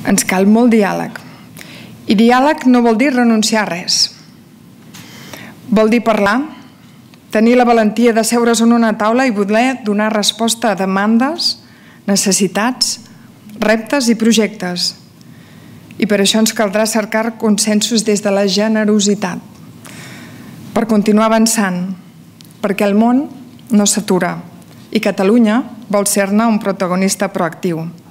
Ens cal molt diàleg. I diàleg no vol dir renunciar a res. Vol dir parlar, tenir la valentia de seure's en una taula i voler donar resposta a demandes, necessitats, reptes i projectes. I per això ens caldrà cercar consensos des de la generositat, per continuar avançant, perquè el món no s'atura i Catalunya vol ser-ne un protagonista proactiu.